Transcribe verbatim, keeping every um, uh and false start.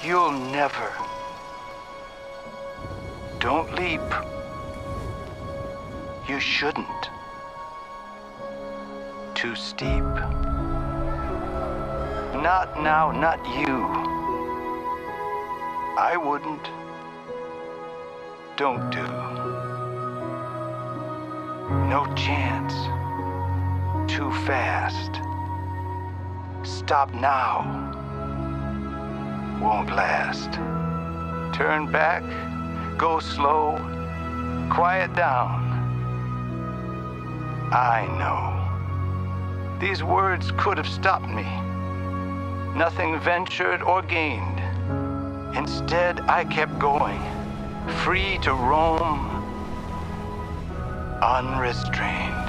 You'll never. Don't leap. You shouldn't. Too steep. Not now, not you. I wouldn't. Don't do. No chance. Too fast. Stop now. Won't last. Turn back. Go slow. Quiet down. I know. These words could have stopped me. Nothing ventured or gained. Instead, I kept going, free to roam, unrestrained.